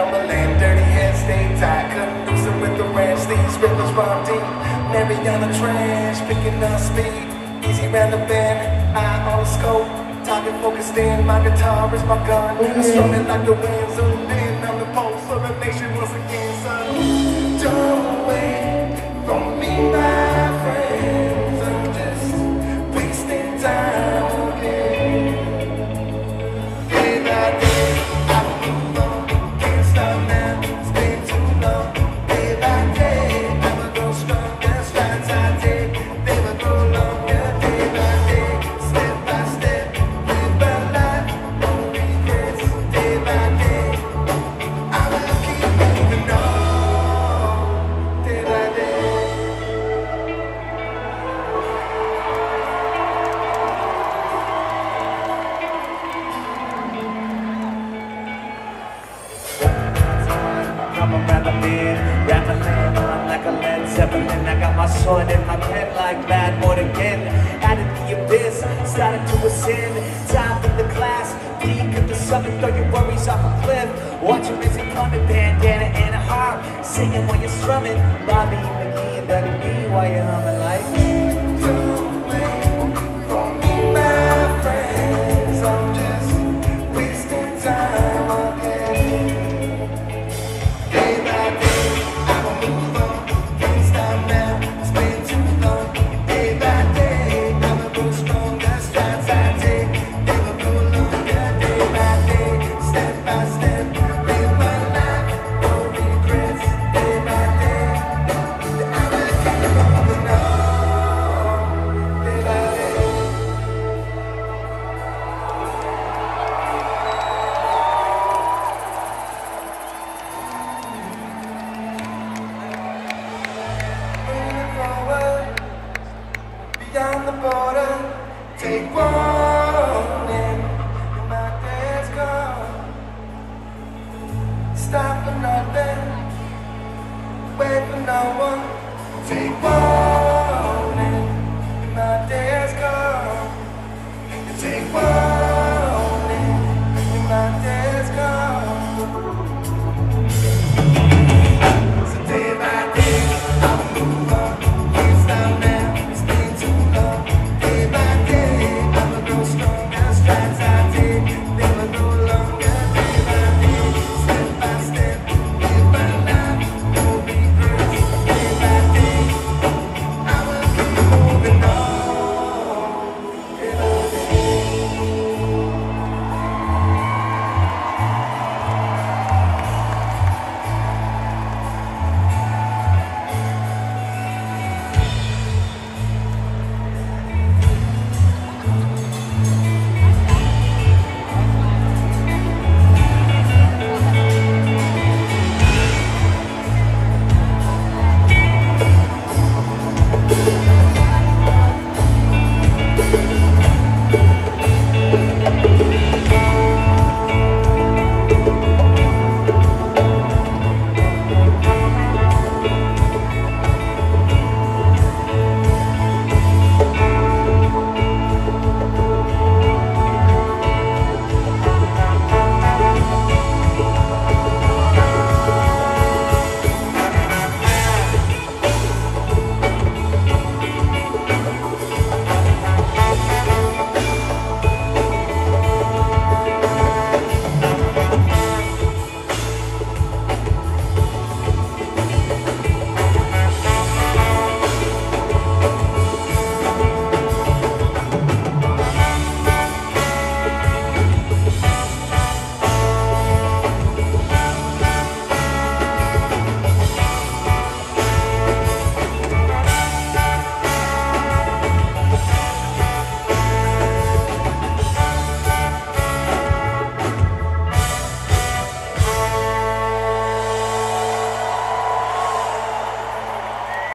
Cumberland, dirty hair stay tight. Couldn't lose it with the ranch. These rivers run deep. Mariana Trench, picking up speed. Easy round the bend, eye on the scope. Target focused in, my guitar is my gun. I'm strumming like the wind, zoomed in. I'm the pulse of the nation once again, son. Don't wait for me, my friends. I'm just wasting time again. Day by day, I move on. Can't stop now, it's been too long. Day by day, I will grow stronger. Strides I take, they will grow longer. Day by day, step by step, live my life, no regrets. Day by day, I will keep moving on. Day by day. Come around the bend, rattling on like a Led Zeppelin. I got my sword in my pen like bad boy again. Out of the abyss, started to ascend. Time for the class, peak of the summit. Throw your worries off a cliff. Watch your busy coming, bandana and a harp. Singing while you're strumming. Bobby McGee and Dougie B while you're humming like. Don't wait for me, my friends. I'm just wasting time again. Day by day, I will move on. Can't stop now, it's been too long. Day by day, I will grow stronger. Strides I take, they will grow longer. Day by day, step by step, live my life, no regrets. Day by day, I will keep moving on. Day by day. Moving forward, beyond the border, take warning, my day's gone. Stop for nothing, wait for no one, take warning.